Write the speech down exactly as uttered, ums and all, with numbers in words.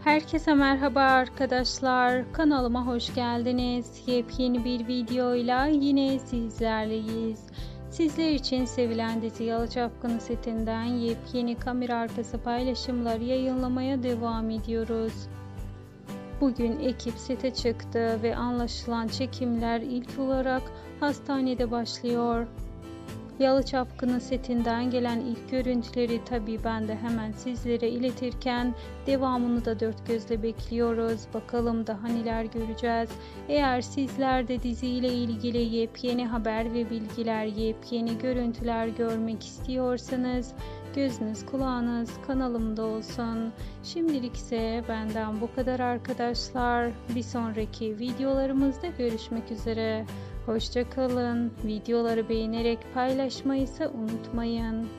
Herkese merhaba arkadaşlar. Kanalıma hoş geldiniz. Yepyeni bir videoyla yine sizlerleyiz. Sizler için sevilen dizi Yalı Çapkını setinden yepyeni kamera arkası paylaşımlar yayınlamaya devam ediyoruz. Bugün ekip sete çıktı ve anlaşılan çekimler ilk olarak hastanede başlıyor. Yalı Çapkını setinden gelen ilk görüntüleri tabii ben de hemen sizlere iletirken devamını da dört gözle bekliyoruz. Bakalım daha neler göreceğiz. Eğer sizler de diziyle ilgili yepyeni haber ve bilgiler, yepyeni görüntüler görmek istiyorsanız gözünüz kulağınız kanalımda olsun. Şimdilik ise benden bu kadar arkadaşlar. Bir sonraki videolarımızda görüşmek üzere. Hoşça kalın. Videoları beğenerek paylaşmayı ise unutmayın.